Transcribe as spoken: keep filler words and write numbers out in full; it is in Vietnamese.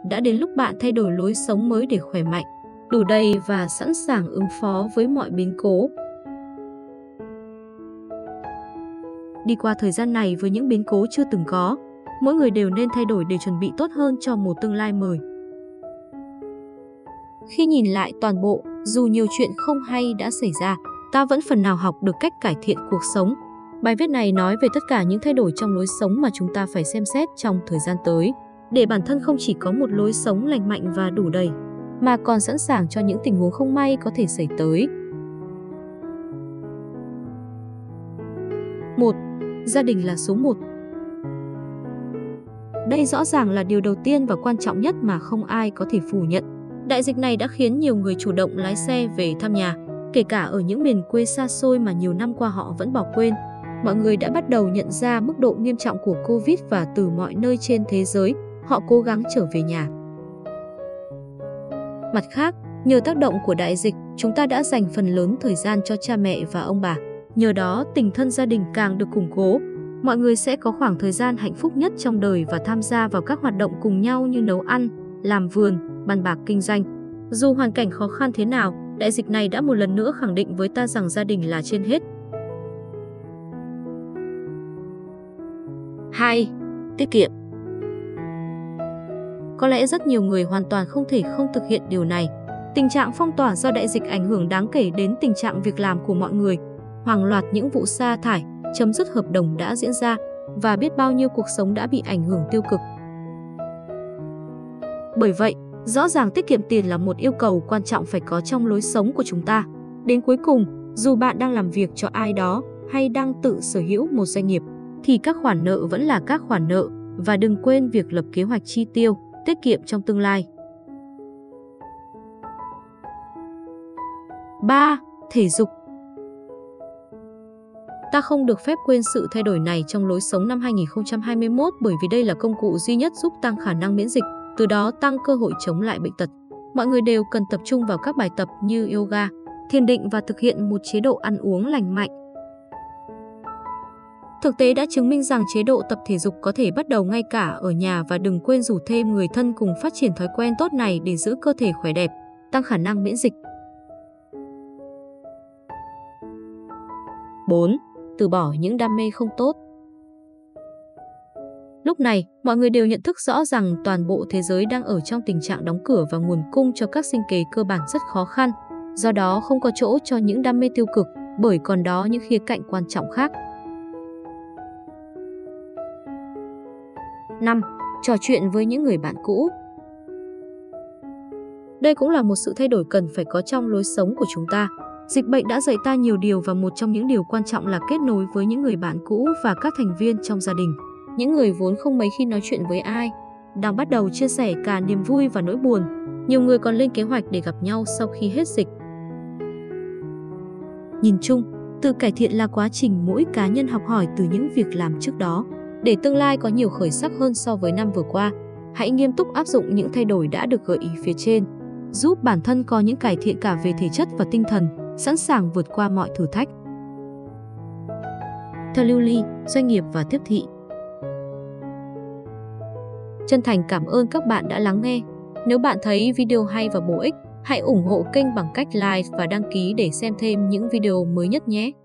đã đến lúc bạn thay đổi lối sống mới để khỏe mạnh, đủ đầy và sẵn sàng ứng phó với mọi biến cố. Đi qua thời gian này với những biến cố chưa từng có, mỗi người đều nên thay đổi để chuẩn bị tốt hơn cho một tương lai mới. Khi nhìn lại toàn bộ, dù nhiều chuyện không hay đã xảy ra, ta vẫn phần nào học được cách cải thiện cuộc sống. Bài viết này nói về tất cả những thay đổi trong lối sống mà chúng ta phải xem xét trong thời gian tới, để bản thân không chỉ có một lối sống lành mạnh và đủ đầy, mà còn sẵn sàng cho những tình huống không may có thể xảy tới. một. Gia đình là số một. Đây rõ ràng là điều đầu tiên và quan trọng nhất mà không ai có thể phủ nhận. Đại dịch này đã khiến nhiều người chủ động lái xe về thăm nhà, kể cả ở những miền quê xa xôi mà nhiều năm qua họ vẫn bỏ quên. Mọi người đã bắt đầu nhận ra mức độ nghiêm trọng của Covid và từ mọi nơi trên thế giới, họ cố gắng trở về nhà. Mặt khác, nhờ tác động của đại dịch, chúng ta đã dành phần lớn thời gian cho cha mẹ và ông bà. Nhờ đó, tình thân gia đình càng được củng cố. Mọi người sẽ có khoảng thời gian hạnh phúc nhất trong đời và tham gia vào các hoạt động cùng nhau như nấu ăn, làm vườn, bàn bạc kinh doanh. Dù hoàn cảnh khó khăn thế nào, đại dịch này đã một lần nữa khẳng định với ta rằng gia đình là trên hết. hai. Tiết kiệm. Có lẽ rất nhiều người hoàn toàn không thể không thực hiện điều này. Tình trạng phong tỏa do đại dịch ảnh hưởng đáng kể đến tình trạng việc làm của mọi người. Hàng loạt những vụ sa thải, chấm dứt hợp đồng đã diễn ra và biết bao nhiêu cuộc sống đã bị ảnh hưởng tiêu cực. Bởi vậy, rõ ràng tiết kiệm tiền là một yêu cầu quan trọng phải có trong lối sống của chúng ta. Đến cuối cùng, dù bạn đang làm việc cho ai đó hay đang tự sở hữu một doanh nghiệp, thì các khoản nợ vẫn là các khoản nợ và đừng quên việc lập kế hoạch chi tiêu, tiết kiệm trong tương lai. ba. Thể dục. Ta không được phép quên sự thay đổi này trong lối sống năm hai nghìn không trăm hai mươi mốt bởi vì đây là công cụ duy nhất giúp tăng khả năng miễn dịch, từ đó tăng cơ hội chống lại bệnh tật. Mọi người đều cần tập trung vào các bài tập như yoga, thiền định và thực hiện một chế độ ăn uống lành mạnh. Thực tế đã chứng minh rằng chế độ tập thể dục có thể bắt đầu ngay cả ở nhà và đừng quên rủ thêm người thân cùng phát triển thói quen tốt này để giữ cơ thể khỏe đẹp, tăng khả năng miễn dịch. bốn. Từ bỏ những đam mê không tốt. Lúc này, mọi người đều nhận thức rõ rằng toàn bộ thế giới đang ở trong tình trạng đóng cửa và nguồn cung cho các sinh kế cơ bản rất khó khăn. Do đó không có chỗ cho những đam mê tiêu cực, bởi còn đó những khía cạnh quan trọng khác. năm. Trò chuyện với những người bạn cũ. Đây cũng là một sự thay đổi cần phải có trong lối sống của chúng ta. Dịch bệnh đã dạy ta nhiều điều và một trong những điều quan trọng là kết nối với những người bạn cũ và các thành viên trong gia đình. Những người vốn không mấy khi nói chuyện với ai, đang bắt đầu chia sẻ cả niềm vui và nỗi buồn. Nhiều người còn lên kế hoạch để gặp nhau sau khi hết dịch. Nhìn chung, tự cải thiện là quá trình mỗi cá nhân học hỏi từ những việc làm trước đó, để tương lai có nhiều khởi sắc hơn so với năm vừa qua. Hãy nghiêm túc áp dụng những thay đổi đã được gợi ý phía trên, giúp bản thân có những cải thiện cả về thể chất và tinh thần, sẵn sàng vượt qua mọi thử thách. Theo Lưu Ly, doanh nghiệp và tiếp thị. Chân thành cảm ơn các bạn đã lắng nghe. Nếu bạn thấy video hay và bổ ích, hãy ủng hộ kênh bằng cách like và đăng ký để xem thêm những video mới nhất nhé.